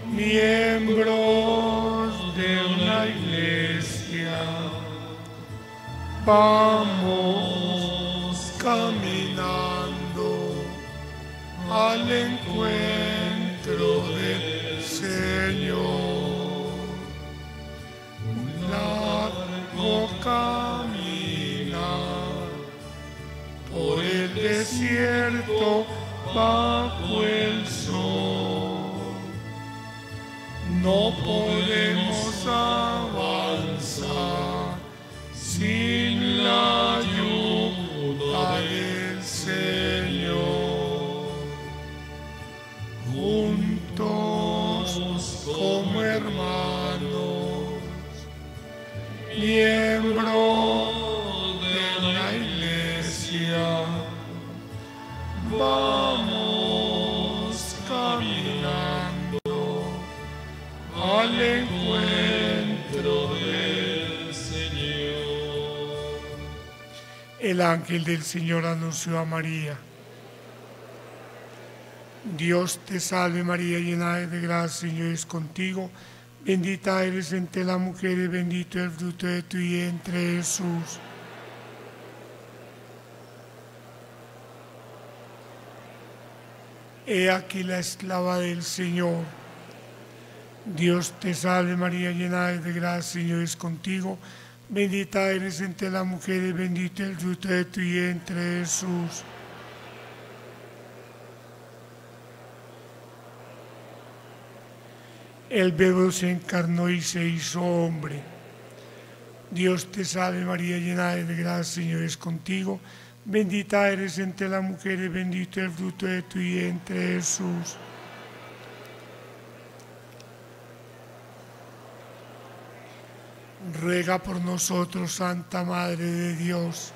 miembros de una iglesia, vamos caminando al encuentro del Señor. Un largo caminar por el desierto bajo el sol. No podemos avanzar sin la ayuda del Señor. Juntos como hermanos, miembros de la iglesia, vamos caminando al encuentro del Señor. El ángel del Señor anunció a María: Dios te salve María, llena de gracia, el Señor es contigo. Bendita eres entre las mujeres, bendito es el fruto de tu vientre, Jesús. He aquí la esclava del Señor. Dios te salve María, llena de gracia, el Señor es contigo. Bendita eres entre las mujeres, bendito es el fruto de tu vientre, Jesús. El Verbo se encarnó y se hizo hombre. Dios te salve María, llena de gracia, el Señor es contigo. Bendita eres entre las mujeres, bendito es el fruto de tu vientre, Jesús. Ruega por nosotros, Santa Madre de Dios.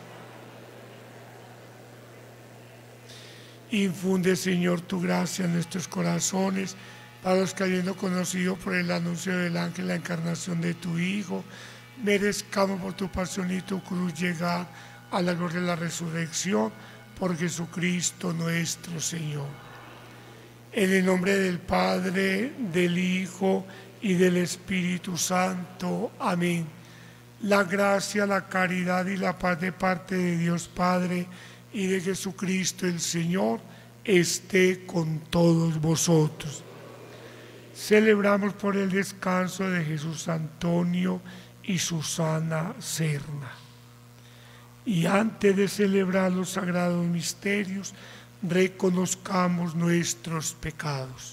Infunde, Señor, tu gracia en nuestros corazones, para los que, habiendo conocido por el anuncio del ángel la encarnación de tu Hijo, merezcamos por tu pasión y tu cruz llegar a la gloria de la resurrección, por Jesucristo nuestro Señor. En el nombre del Padre, del Hijo y del Espíritu Santo. Amén. La gracia, la caridad y la paz de parte de Dios Padre y de Jesucristo el Señor esté con todos vosotros. Celebramos por el descanso de Jesús Antonio y Susana Serna. Y antes de celebrar los sagrados misterios, reconozcamos nuestros pecados.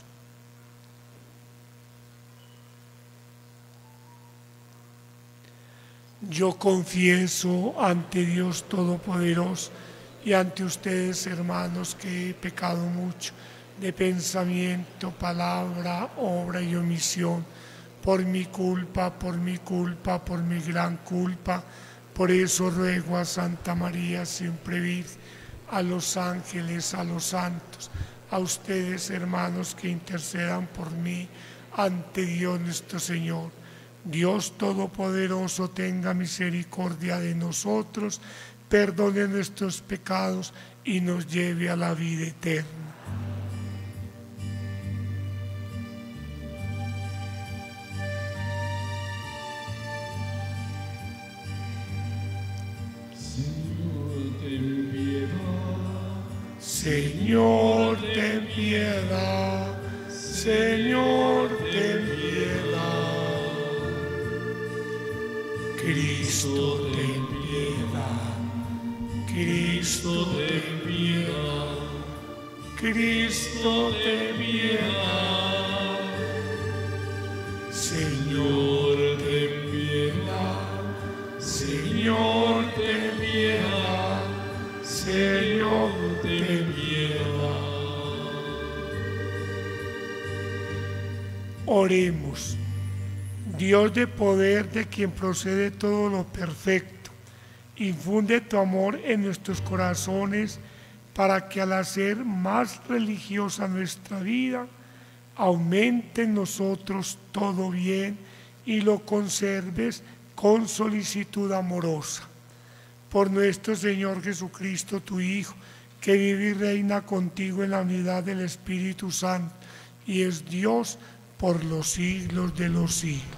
Yo confieso ante Dios Todopoderoso y ante ustedes, hermanos, que he pecado mucho de pensamiento, palabra, obra y omisión, por mi culpa, por mi gran culpa. Por eso ruego a Santa María, siempre Virgen, a los ángeles, a los santos, a ustedes, hermanos, que intercedan por mí ante Dios nuestro Señor. Dios Todopoderoso tenga misericordia de nosotros, perdone nuestros pecados y nos lleve a la vida eterna. Señor, ten piedad. Señor, ten piedad. Cristo, ten piedad. Cristo, ten piedad. Cristo, ten piedad. Señor, ten piedad. Señor, ten piedad. Señor, ten piedad. Oremos. Dios de poder, de quien procede todo lo perfecto, infunde tu amor en nuestros corazones para que al hacer más religiosa nuestra vida, aumente en nosotros todo bien y lo conserves con solicitud amorosa. Por nuestro Señor Jesucristo, tu Hijo, que vive y reina contigo en la unidad del Espíritu Santo y es Dios por los siglos de los siglos.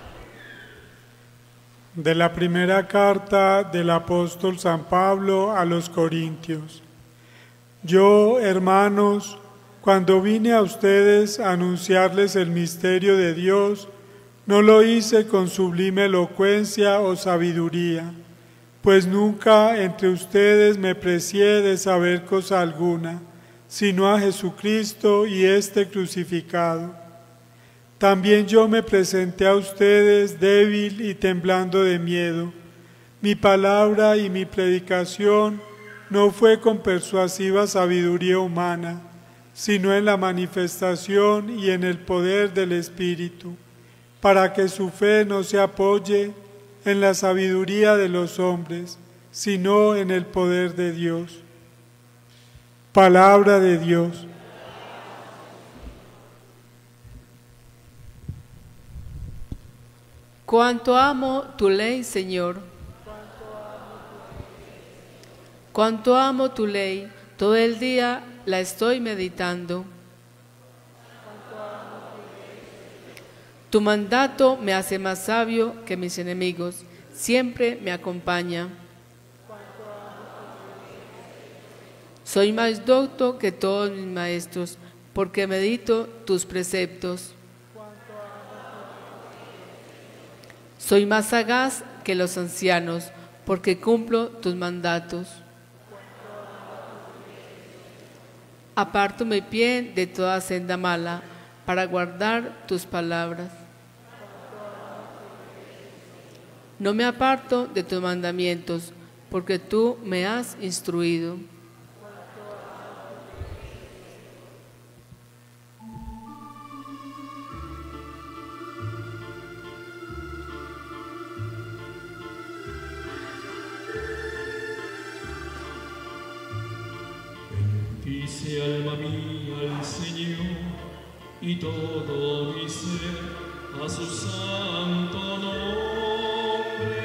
De la primera carta del apóstol San Pablo a los Corintios. Yo, hermanos, cuando vine a ustedes a anunciarles el misterio de Dios, no lo hice con sublime elocuencia o sabiduría, pues nunca entre ustedes me precié de saber cosa alguna, sino a Jesucristo y este crucificado. También yo me presenté a ustedes débil y temblando de miedo. Mi palabra y mi predicación no fue con persuasiva sabiduría humana, sino en la manifestación y en el poder del Espíritu, para que su fe no se apoye en la sabiduría de los hombres, sino en el poder de Dios. Palabra de Dios. Cuánto amo tu ley, Señor. Cuánto amo tu ley, todo el día la estoy meditando. Tu mandato me hace más sabio que mis enemigos, siempre me acompaña. Soy más docto que todos mis maestros, porque medito tus preceptos. Soy más sagaz que los ancianos, porque cumplo tus mandatos. Aparto mi pie de toda senda mala, para guardar tus palabras. No me aparto de tus mandamientos, porque tú me has instruido. Bendice alma mía al Señor, y todo mi ser a su santo nombre.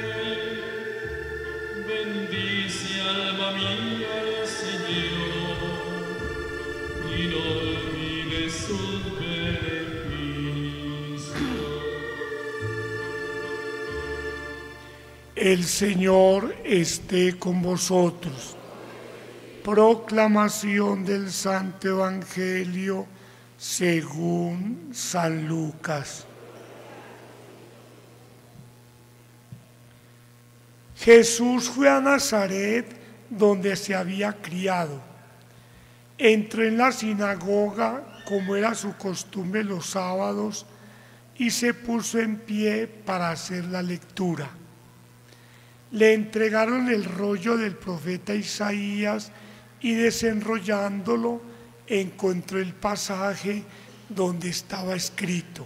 Bendice alma mía al Señor, y no olvides sus beneficios. El Señor esté con vosotros. Proclamación del Santo Evangelio según San Lucas. Jesús fue a Nazaret, donde se había criado. Entró en la sinagoga, como era su costumbre los sábados, y se puso en pie para hacer la lectura. Le entregaron el rollo del profeta Isaías y desenrollándolo encontró el pasaje donde estaba escrito: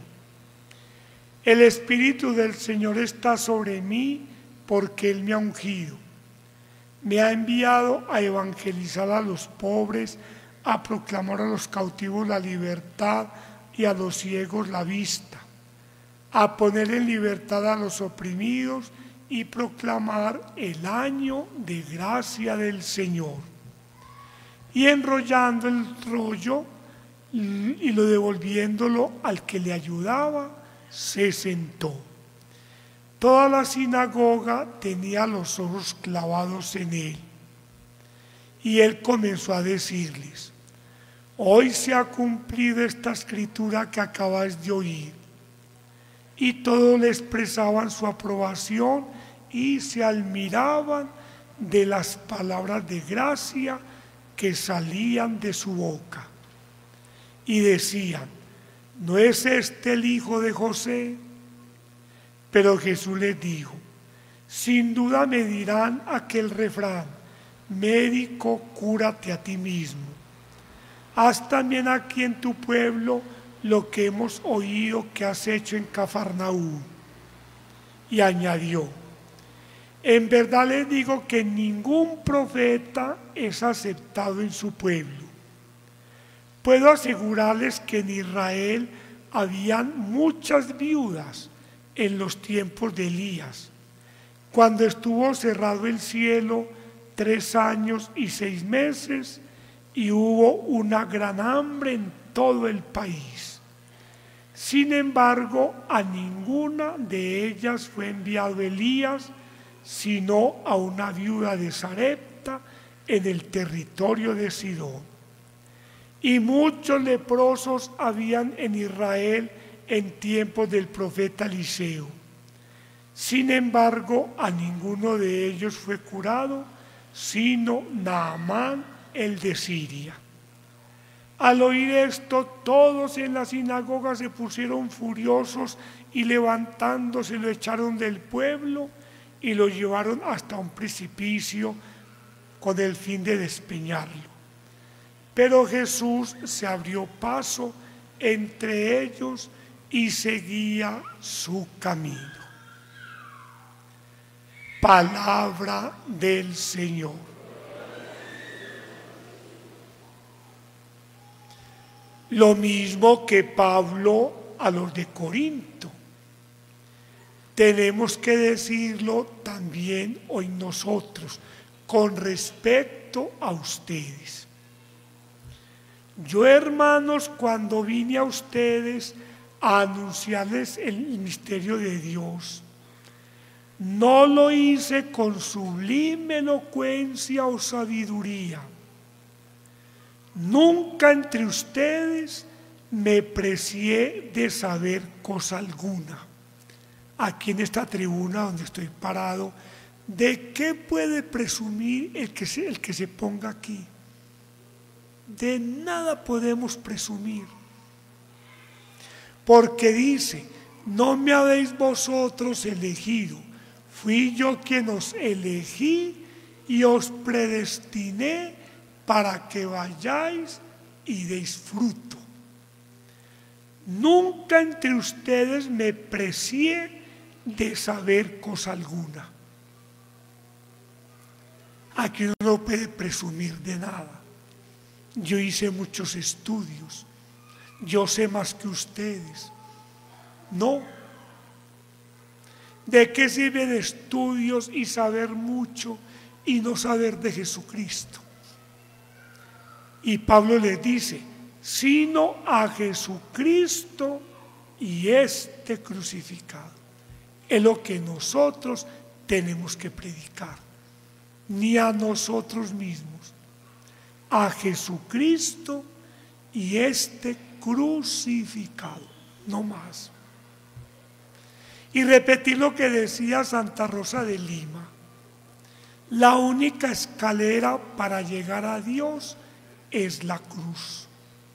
El Espíritu del Señor está sobre mí porque Él me ha ungido. Me ha enviado a evangelizar a los pobres, a proclamar a los cautivos la libertad y a los ciegos la vista, a poner en libertad a los oprimidos y proclamar el año de gracia del Señor. Y enrollando el rollo y lo devolviéndolo al que le ayudaba, se sentó. Toda la sinagoga tenía los ojos clavados en él. Y él comenzó a decirles: hoy se ha cumplido esta escritura que acabáis de oír. Y todos le expresaban su aprobación y se admiraban de las palabras de gracia que salían de su boca. Y decían: ¿no es este el hijo de José? Pero Jesús les dijo: sin duda me dirán aquel refrán: médico, cúrate a ti mismo. Haz también aquí en tu pueblo lo que hemos oído que has hecho en Cafarnaúm. Y añadió: en verdad les digo que ningún profeta es aceptado en su pueblo. Puedo asegurarles que en Israel habían muchas viudas en los tiempos de Elías, cuando estuvo cerrado el cielo 3 años y 6 meses y hubo una gran hambre en todo el país. Sin embargo, a ninguna de ellas fue enviado Elías, sino a una viuda de Sarepta en el territorio de Sidón. Y muchos leprosos habían en Israel en tiempos del profeta Eliseo. Sin embargo, a ninguno de ellos fue curado, sino Naamán el de Siria. Al oír esto, todos en la sinagoga se pusieron furiosos y levantándose lo echaron del pueblo y lo llevaron hasta un precipicio con el fin de despeñarlo. Pero Jesús se abrió paso entre ellos y seguía su camino. Palabra del Señor. Lo mismo que Pablo a los de Corinto. Tenemos que decirlo también hoy nosotros, con respecto a ustedes. Yo, hermanos, cuando vine a ustedes a anunciarles el misterio de Dios, no lo hice con sublime elocuencia o sabiduría. Nunca entre ustedes me precié de saber cosa alguna. Aquí en esta tribuna donde estoy parado, ¿de qué puede presumir el que se ponga aquí? De nada podemos presumir. Porque dice, no me habéis vosotros elegido, fui yo quien os elegí y os predestiné para que vayáis y deis fruto. Nunca entre ustedes me precié de saber cosa alguna. Aquí uno no puede presumir de nada. Yo hice muchos estudios, yo sé más que ustedes. No. ¿De qué sirven estudios y saber mucho y no saber de Jesucristo? Y Pablo les dice, sino a Jesucristo y este crucificado. Es lo que nosotros tenemos que predicar, ni a nosotros mismos, a Jesucristo y este crucificado, no más. Y repetir lo que decía Santa Rosa de Lima, la única escalera para llegar a Dios es la cruz.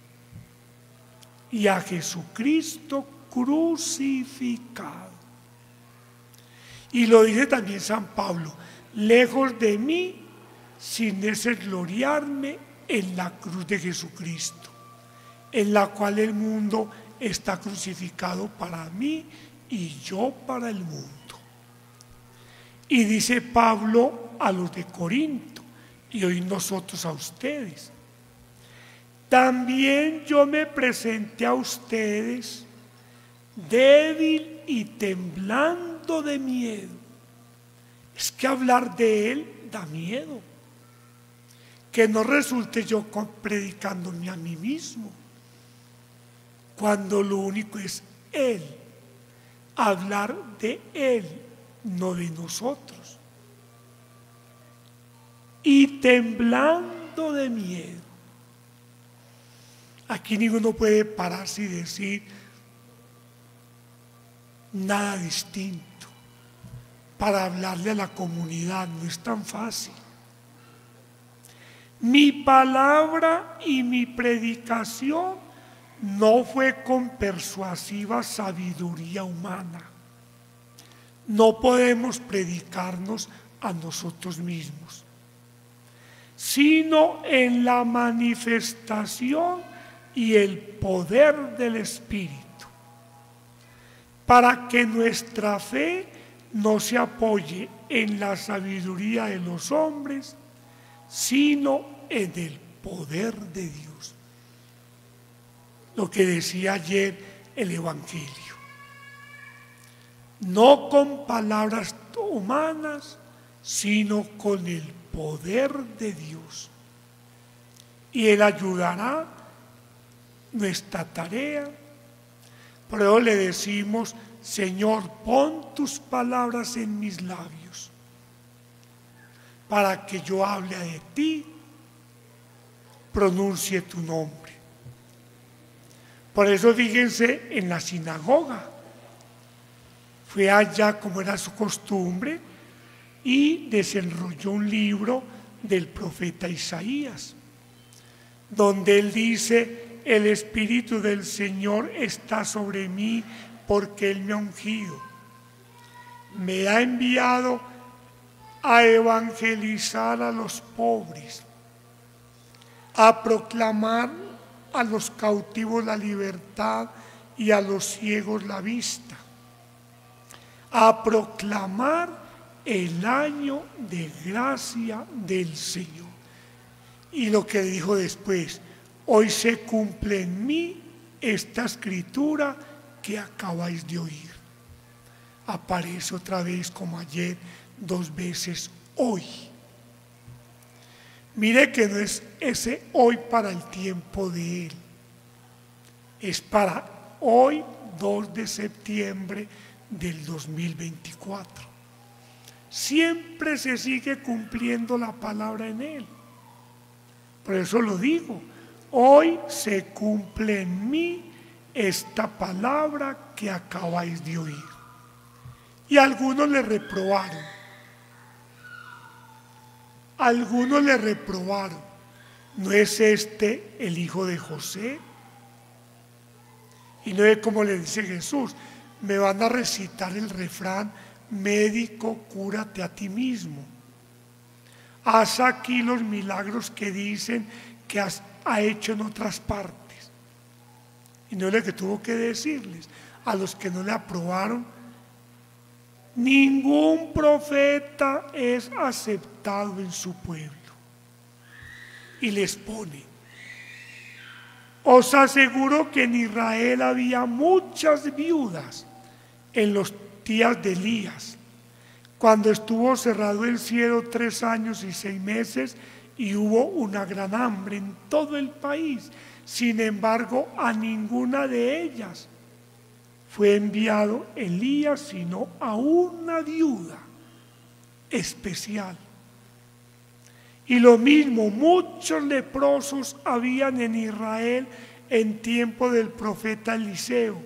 Y a Jesucristo crucificado. Y lo dice también San Pablo, lejos de mí, sin ese gloriarme en la cruz de Jesucristo, en la cual el mundo está crucificado para mí y yo para el mundo. Y dice Pablo a los de Corinto, y hoy nosotros a ustedes, también yo me presenté a ustedes débil y temblando de miedo. Es que hablar de Él da miedo. Que no resulte yo predicándome a mí mismo, cuando lo único es Él. Hablar de Él, no de nosotros. Y temblando de miedo. Aquí ninguno puede pararse y decir nada distinto para hablarle a la comunidad, no es tan fácil. Mi palabra y mi predicación no fue con persuasiva sabiduría humana. No podemos predicarnos a nosotros mismos, sino en la manifestación y el poder del Espíritu, para que nuestra fe no se apoye en la sabiduría de los hombres, sino en el poder de Dios. Lo que decía ayer el Evangelio. No con palabras humanas, sino con el poder de Dios. Y Él ayudará nuestra tarea, Por eso le decimos: Señor, pon tus palabras en mis labios, para que yo hable de ti, pronuncie tu nombre. Por eso fíjense en la sinagoga. Fue allá, como era su costumbre, y desenrolló un libro del profeta Isaías, donde él dice: el Espíritu del Señor está sobre mí, porque Él me ha ungido. Me ha enviado a evangelizar a los pobres, a proclamar a los cautivos la libertad y a los ciegos la vista, a proclamar el año de gracia del Señor. Y lo que dijo después: hoy se cumple en mí esta escritura que acabáis de oír. Aparece otra vez, como ayer, 2 veces hoy. Mire que no es ese hoy para el tiempo de Él, es para hoy, 2 de septiembre del 2024. Siempre se sigue cumpliendo la palabra en Él. Por eso lo digo: hoy se cumple en mí esta palabra que acabáis de oír. Y algunos le reprobaron. Algunos le reprobaron: ¿no es este el hijo de José? Y no es como le dice Jesús: me van a recitar el refrán: médico, cúrate a ti mismo. Haz aquí los milagros que dicen que ha hecho en otras partes. Y no es lo que tuvo que decirles a los que no le aprobaron: ningún profeta es aceptado en su pueblo. Y les pone: os aseguro que en Israel había muchas viudas en los días de Elías, cuando estuvo cerrado el cielo 3 años y 6 meses y hubo una gran hambre en todo el país. Sin embargo, a ninguna de ellas fue enviado Elías, sino a una viuda especial. Y lo mismo, muchos leprosos habían en Israel en tiempo del profeta Eliseo.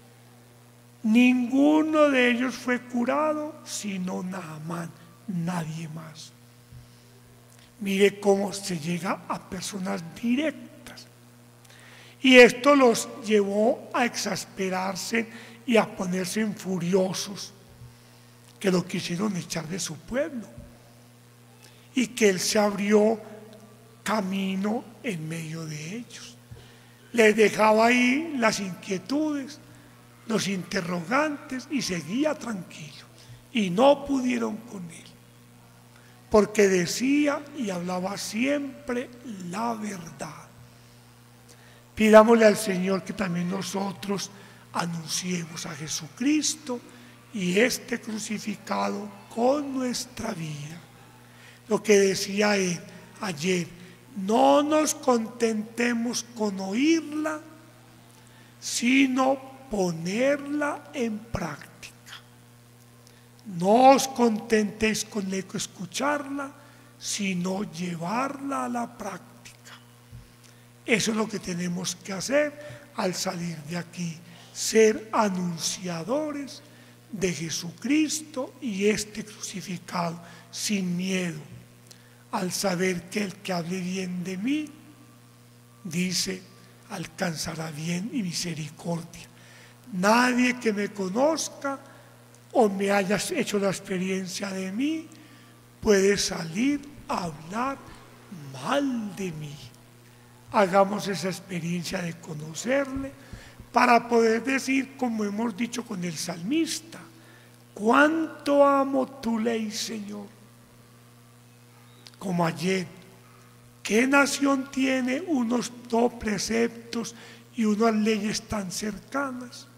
Ninguno de ellos fue curado, sino Naamán, nadie más. Mire cómo se llega a personas directas. Y esto los llevó a exasperarse y a ponerse furiosos, que lo quisieron echar de su pueblo. Y que él se abrió camino en medio de ellos. Les dejaba ahí las inquietudes, los interrogantes, y seguía tranquilo. Y no pudieron con él, porque decía y hablaba siempre la verdad. Pidámosle al Señor que también nosotros anunciemos a Jesucristo y este crucificado con nuestra vida. Lo que decía él ayer: no nos contentemos con oírla, sino ponerla en práctica. No os contentéis con escucharla, sino llevarla a la práctica. Eso es lo que tenemos que hacer al salir de aquí: ser anunciadores de Jesucristo y este crucificado, sin miedo, al saber que el que hable bien de mí, dice, alcanzará bien y misericordia. Nadie que me conozca o me haya hecho la experiencia de mí puede salir a hablar mal de mí. Hagamos esa experiencia de conocerle para poder decir, como hemos dicho con el salmista: cuánto amo tu ley, Señor. Como ayer: ¿qué nación tiene unos 2 preceptos y unas leyes tan cercanas?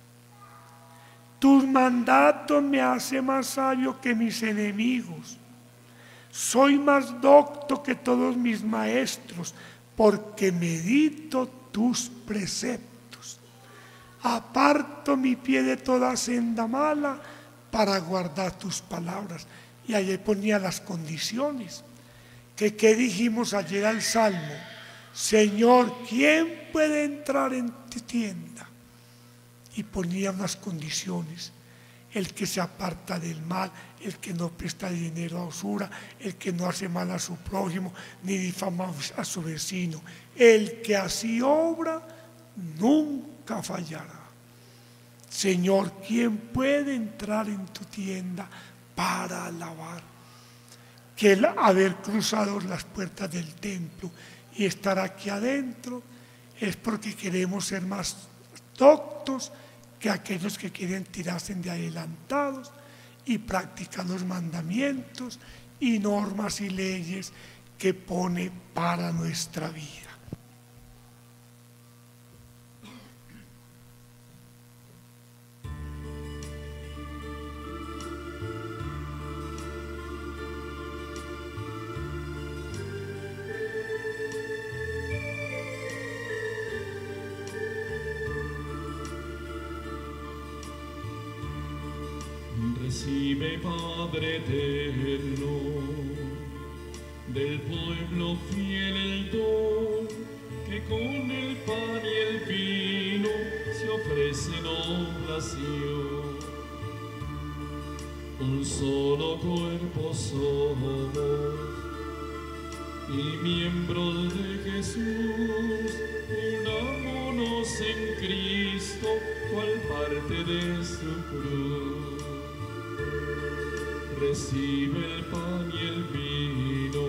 Tus mandatos me hacen más sabio que mis enemigos. Soy más docto que todos mis maestros, porque medito tus preceptos. Aparto mi pie de toda senda mala para guardar tus palabras. Y allí ponía las condiciones. ¿Qué dijimos ayer al Salmo? Señor, ¿quién puede entrar en tu tienda? Y ponía unas condiciones. El que se aparta del mal, el que no presta dinero a usura, el que no hace mal a su prójimo, ni difama a su vecino. El que así obra, nunca fallará. Señor, ¿quién puede entrar en tu tienda para alabar? Que el haber cruzado las puertas del templo y estar aquí adentro es porque queremos ser más doctos que aquellos que quieren tirarse de adelantados y practicar los mandamientos y normas y leyes que pone para nuestra vida. Recibe, Padre eterno, del pueblo fiel el don, que con el pan y el vino se ofrece en oblación. Un solo cuerpo somos y miembros de Jesús, unámonos en Cristo, cual parte de su cruz. Recibe el pan y el vino,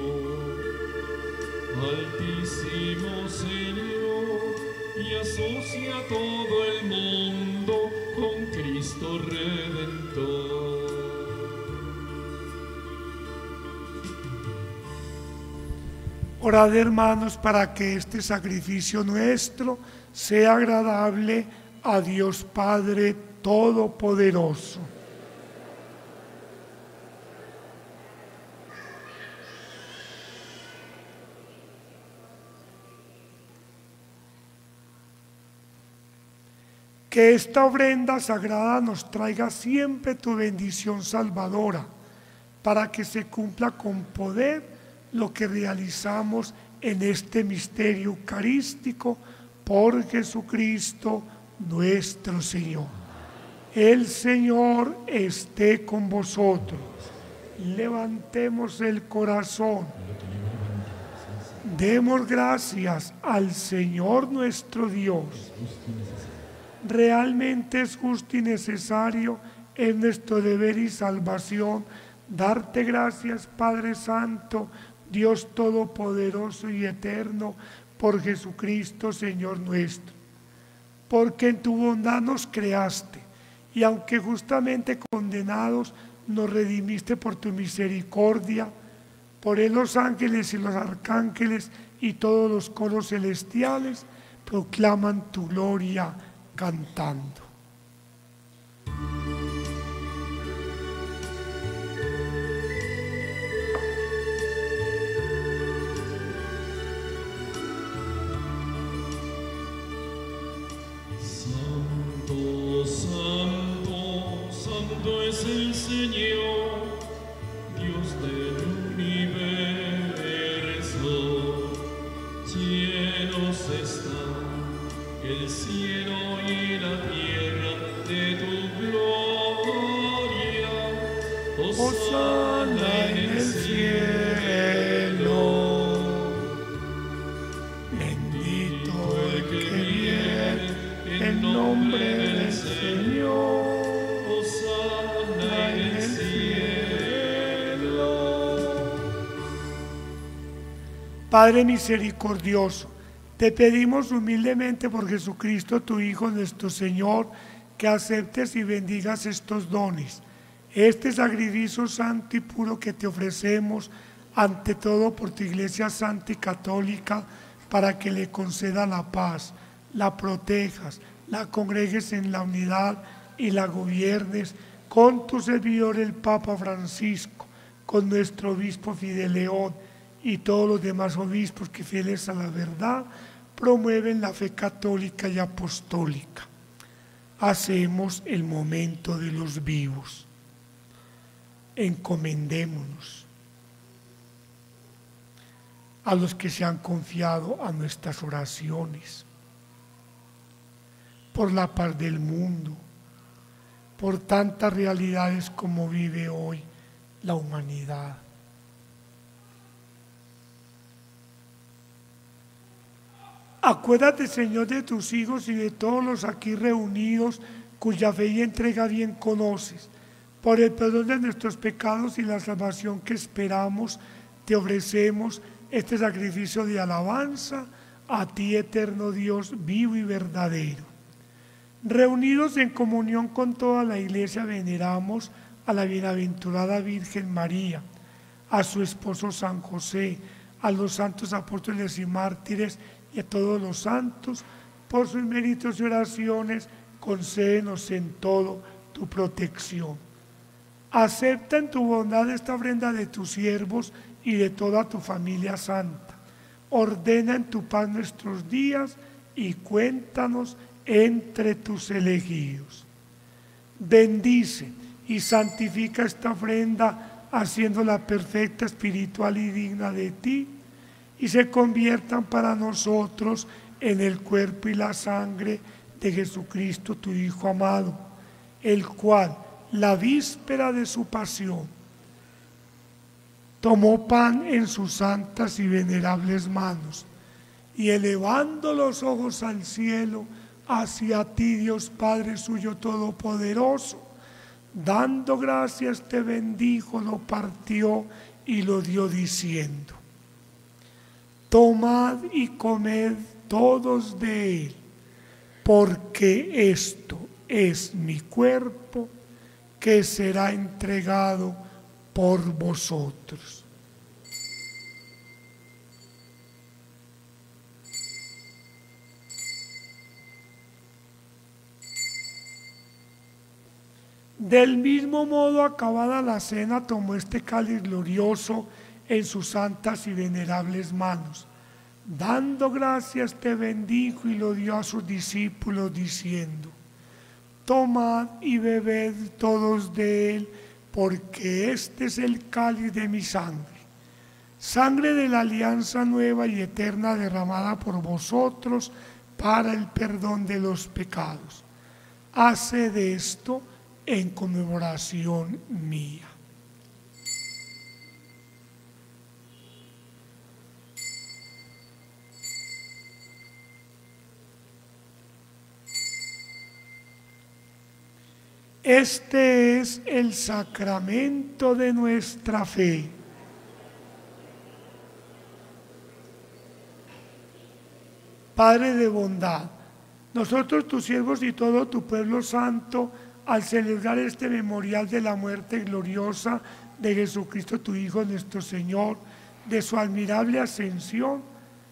Altísimo Señor, y asocia todo el mundo con Cristo Redentor. Orad, hermanos, para que este sacrificio nuestro sea agradable a Dios Padre Todopoderoso. Que esta ofrenda sagrada nos traiga siempre tu bendición salvadora, para que se cumpla con poder lo que realizamos en este misterio eucarístico por Jesucristo nuestro Señor. El Señor esté con vosotros. Levantemos el corazón. Demos gracias al Señor nuestro Dios. Realmente es justo y necesario, es nuestro deber y salvación, darte gracias, Padre Santo, Dios Todopoderoso y Eterno, por Jesucristo, Señor nuestro. Porque en tu bondad nos creaste, y aunque justamente condenados, nos redimiste por tu misericordia. Por él los ángeles y los arcángeles y todos los coros celestiales proclaman tu gloria cantando. Santo, santo, santo es el Señor, Dios del universo. Llenos están el cielo y la tierra de tu gloria. Hosana en el cielo. Bendito el que viene en nombre del Señor. Hosana en el cielo. Padre misericordioso, te pedimos humildemente por Jesucristo, tu Hijo, nuestro Señor, que aceptes y bendigas estos dones, este sacrificio santo y puro que te ofrecemos, ante todo por tu Iglesia Santa y Católica, para que le conceda la paz, la protejas, la congregues en la unidad y la gobiernes con tu servidor el Papa Francisco, con nuestro obispo Fidel León y todos los demás obispos que, fieles a la verdad, promueven la fe católica y apostólica. Hacemos el momento de los vivos. Encomendémonos a los que se han confiado a nuestras oraciones, por la paz del mundo, por tantas realidades como vive hoy la humanidad. Acuérdate, Señor, de tus hijos y de todos los aquí reunidos, cuya fe y entrega bien conoces. Por el perdón de nuestros pecados y la salvación que esperamos, te ofrecemos este sacrificio de alabanza a ti, eterno Dios, vivo y verdadero. Reunidos en comunión con toda la Iglesia, veneramos a la bienaventurada Virgen María, a su esposo San José, a los santos apóstoles y mártires y a todos los santos. Por sus méritos y oraciones, concédenos en todo tu protección. Acepta en tu bondad esta ofrenda de tus siervos y de toda tu familia santa. Ordena en tu paz nuestros días y cuéntanos entre tus elegidos. Bendice y santifica esta ofrenda, haciéndola perfecta, espiritual y digna de ti, y se conviertan para nosotros en el cuerpo y la sangre de Jesucristo, tu Hijo amado, el cual, la víspera de su pasión, tomó pan en sus santas y venerables manos, y elevando los ojos al cielo, hacia ti, Dios Padre suyo todopoderoso, dando gracias te bendijo, lo partió y lo dio diciendo: tomad y comed todos de él, porque esto es mi cuerpo que será entregado por vosotros. Del mismo modo, acabada la cena, tomó este cáliz glorioso en sus santas y venerables manos. Dando gracias te bendijo y lo dio a sus discípulos diciendo: tomad y bebed todos de él, porque este es el cáliz de mi sangre, sangre de la alianza nueva y eterna derramada por vosotros para el perdón de los pecados. Haced esto en conmemoración mía. Este es el sacramento de nuestra fe. Padre de bondad, nosotros tus siervos y todo tu pueblo santo, al celebrar este memorial de la muerte gloriosa de Jesucristo, tu Hijo nuestro Señor, de su admirable ascensión,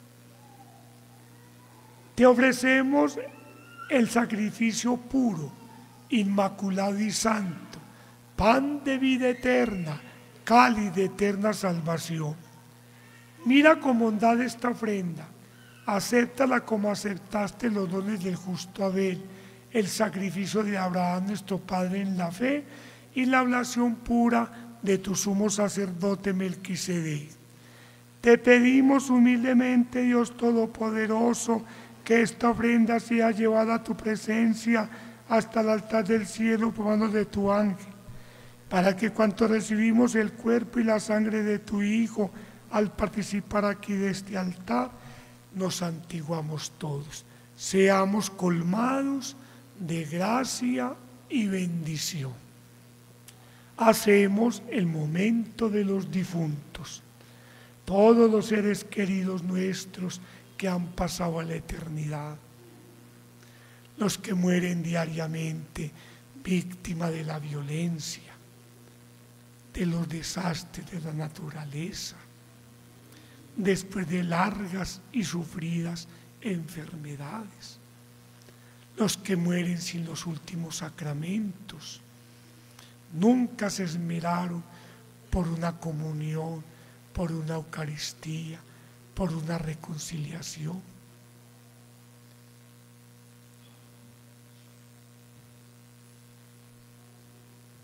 te ofrecemos el sacrificio puro, inmaculado y santo, pan de vida eterna, cáliz de eterna salvación. Mira con bondad esta ofrenda, acéptala como aceptaste los dones del justo Abel, el sacrificio de Abraham nuestro Padre en la fe y la oblación pura de tu sumo sacerdote Melquisedec. Te pedimos humildemente, Dios Todopoderoso, que esta ofrenda sea llevada a tu presencia hasta el altar del cielo por manos de tu ángel, para que cuanto recibimos el cuerpo y la sangre de tu Hijo al participar aquí de este altar, nos santiguamos todos, seamos colmados de gracia y bendición. Hacemos el momento de los difuntos, todos los seres queridos nuestros que han pasado a la eternidad, los que mueren diariamente víctima de la violencia, de los desastres de la naturaleza, después de largas y sufridas enfermedades, los que mueren sin los últimos sacramentos, nunca se esmeraron por una comunión, por una Eucaristía, por una reconciliación.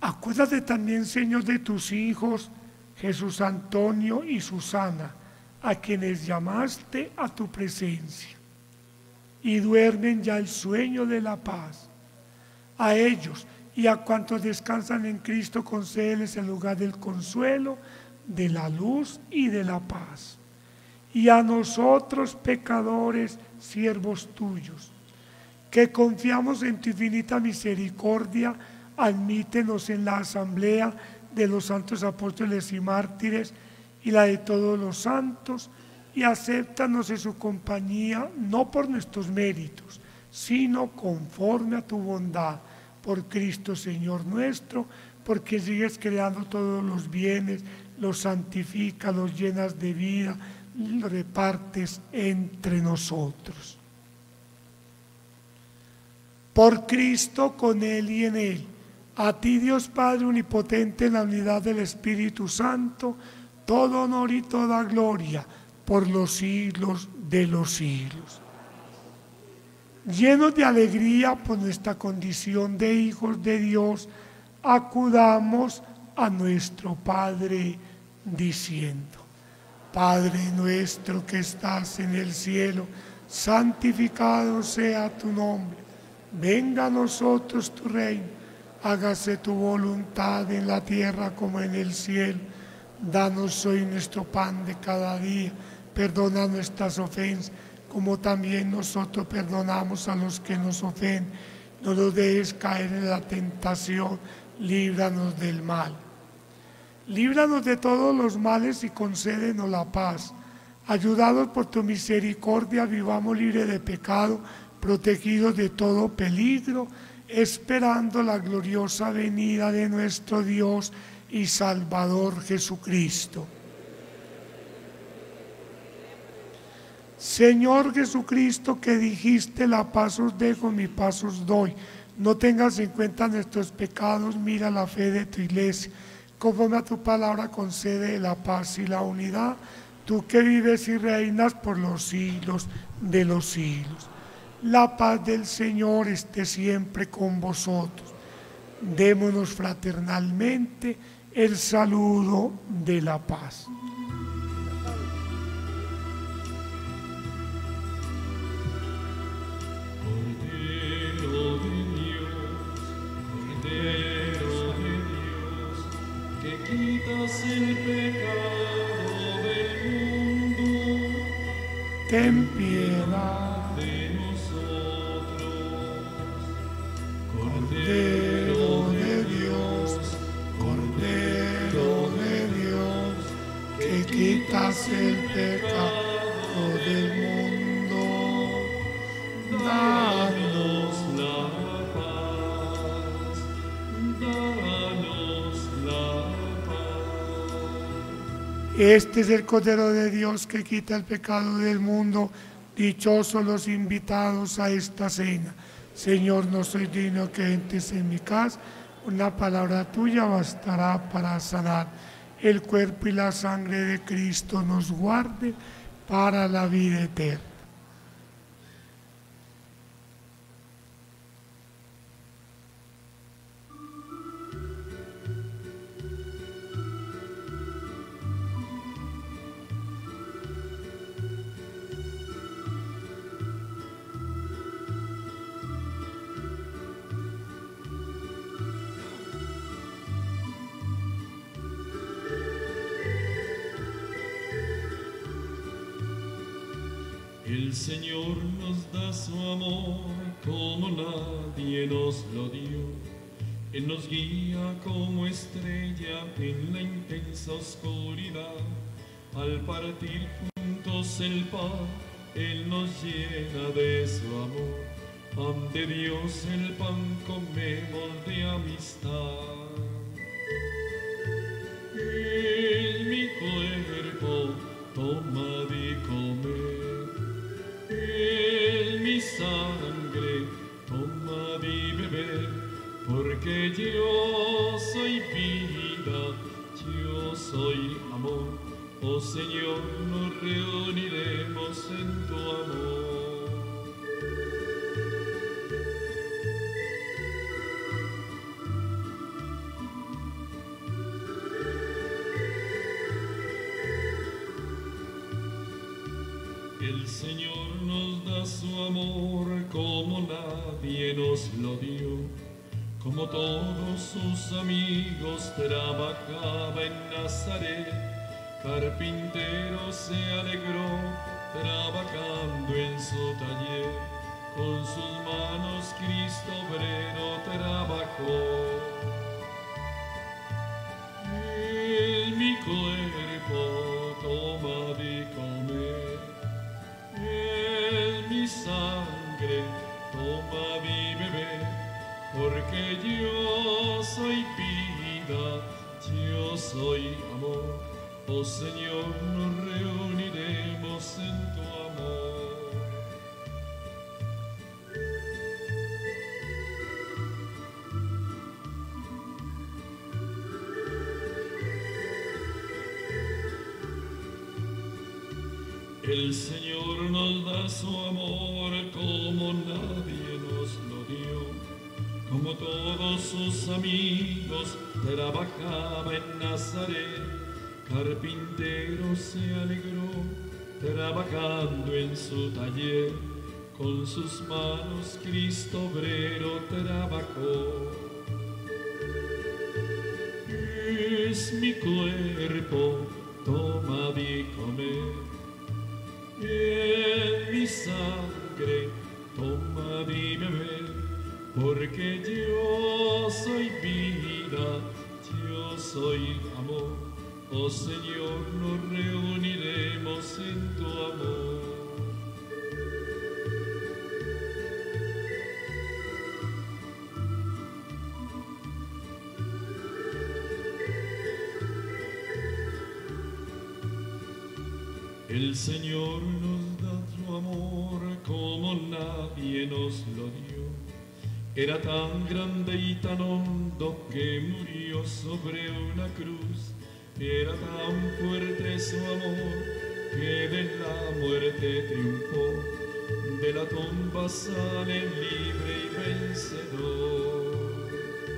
Acuérdate también, Señor, de tus hijos, Jesús Antonio y Susana, a quienes llamaste a tu presencia, y duermen ya el sueño de la paz. A ellos y a cuantos descansan en Cristo, concédeles el lugar del consuelo, de la luz y de la paz. Y a nosotros, pecadores, siervos tuyos, que confiamos en tu infinita misericordia, admítenos en la asamblea de los santos apóstoles y mártires y la de todos los santos, y acéptanos en su compañía, no por nuestros méritos, sino conforme a tu bondad, por Cristo Señor nuestro, porque sigues creando todos los bienes, los santificas, los llenas de vida, los repartes entre nosotros. Por Cristo, con Él y en Él, a ti, Dios Padre omnipotente, en la unidad del Espíritu Santo, todo honor y toda gloria por los siglos de los siglos. Llenos de alegría por nuestra condición de hijos de Dios, acudamos a nuestro Padre diciendo: Padre nuestro que estás en el cielo, santificado sea tu nombre. Venga a nosotros tu reino. Hágase tu voluntad en la tierra como en el cielo. Danos hoy nuestro pan de cada día. Perdona nuestras ofensas, como también nosotros perdonamos a los que nos ofenden. No nos dejes caer en la tentación, líbranos del mal. Líbranos de todos los males y concédenos la paz. Ayudados por tu misericordia, vivamos libres de pecado, protegidos de todo peligro, esperando la gloriosa venida de nuestro Dios y Salvador Jesucristo. Señor Jesucristo, que dijiste: la paz os dejo, mi paz os doy. No tengas en cuenta nuestros pecados, mira la fe de tu iglesia. Conforme a tu palabra, concede la paz y la unidad, tú que vives y reinas por los siglos de los siglos. La paz del Señor esté siempre con vosotros. Démonos fraternalmente el saludo de la paz. Cordero de Dios, que quitas el pecado del mundo, Ten piedad. Cordero de Dios, Cordero de Dios, que quitas el pecado del mundo, danos la paz, danos la paz. Este es el Cordero de Dios que quita el pecado del mundo. Dichosos los invitados a esta cena. Señor, no soy digno que entres en mi casa. Una palabra tuya bastará para sanar. El cuerpo y la sangre de Cristo nos guarde para la vida eterna. El Señor nos da su amor como nadie nos lo dio. Él nos guía como estrella en la intensa oscuridad. Al partir juntos el pan, Él nos llena de su amor. Ante Dios el pan comemos de amistad. En mi cuerpo tomad y comed. En mi sangre tomad y bebed, porque yo soy vida, yo soy amor. Oh Señor, nos reuniremos en tu amor. Señor nos da su amor como nadie nos lo dio. Como todos sus amigos trabajaba en Nazaret, carpintero se alegró trabajando en su taller. Con sus manos Cristo obrero trabajó. En mi cuerpo toma de comer, en mi sangre toma de beber, porque yo soy vida, yo soy amor. Oh Señor, nos reuniremos en tu amor. El Señor nos da su amor como nadie nos lo dio. Como todos sus amigos trabajaba en Nazaret, carpintero se alegró trabajando en su taller. Con sus manos Cristo obrero trabajó. Es mi cuerpo, toma de comer. En mi sangre toma de beber, porque yo soy vida, yo soy amor. Oh Señor, nos reuniremos en tu amor. El Señor nos da su amor como nadie nos lo dio. Era tan grande y tan hondo que murió sobre una cruz. Era tan fuerte su amor que de la muerte triunfó. De la tumba sale libre y vencedor.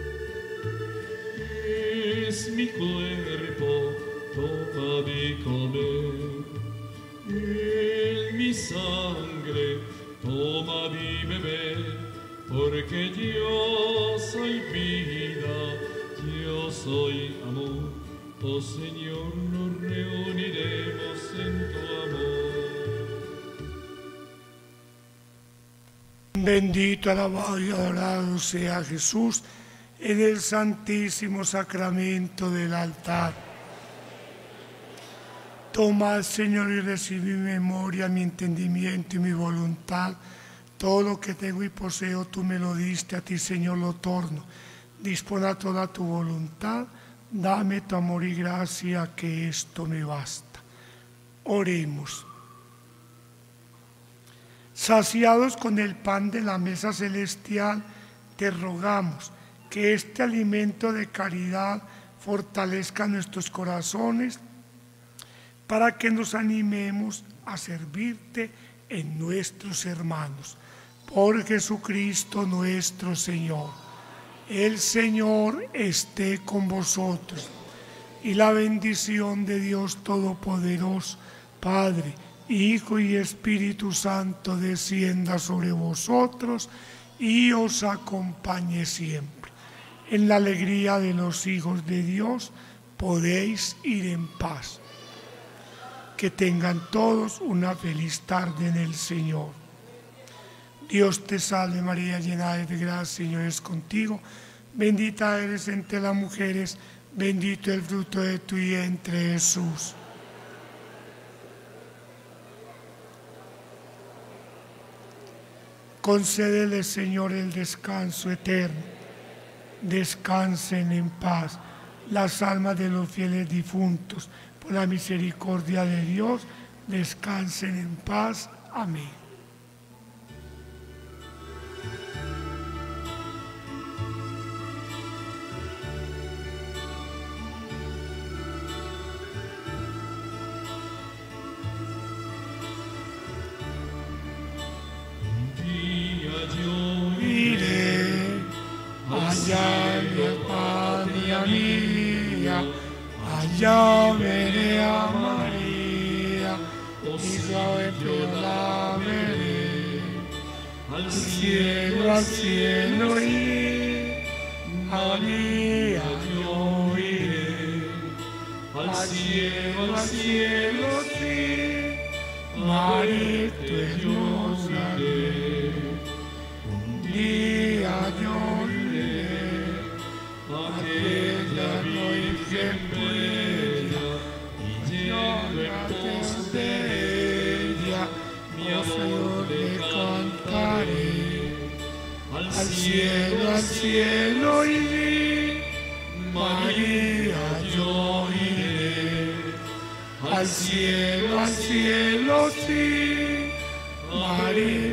Es mi cuerpo, toma de comer. En mi sangre toma de beber, porque yo soy vida, yo soy amor. Oh Señor, nos reuniremos en tu amor. Bendito, alabado y adorado sea Jesús en el santísimo sacramento del altar. Toma, Señor, y recibí mi memoria, mi entendimiento y mi voluntad. Todo lo que tengo y poseo, tú me lo diste, a ti, Señor, lo torno. Dispón a toda tu voluntad, dame tu amor y gracia, que esto me basta. Oremos. Saciados con el pan de la mesa celestial, te rogamos que este alimento de caridad fortalezca nuestros corazones, para que nos animemos a servirte en nuestros hermanos. Por Jesucristo nuestro Señor. El Señor esté con vosotros, y la bendición de Dios Todopoderoso, Padre, Hijo y Espíritu Santo, descienda sobre vosotros y os acompañe siempre. En la alegría de los hijos de Dios podéis ir en paz. Que tengan todos una feliz tarde en el Señor. Dios te salve María, llena de gracia, el Señor es contigo. Bendita eres entre las mujeres, bendito el fruto de tu vientre, Jesús. Concédele, Señor, el descanso eterno. Descansen en paz las almas de los fieles difuntos. Por la misericordia de Dios, descansen en paz. Amén. Un día yo Iré allá en la patria mía, allá veré a María, y suave, pero la veré. Al cielo iré, María yo iré. Al cielo sí, María tu hermosa iré. Un día yo iré a aquella Virgen bella, y lleno en pos de ella, mi amor le cantaré. Al cielo iré, María yo iré. Al cielo sí, María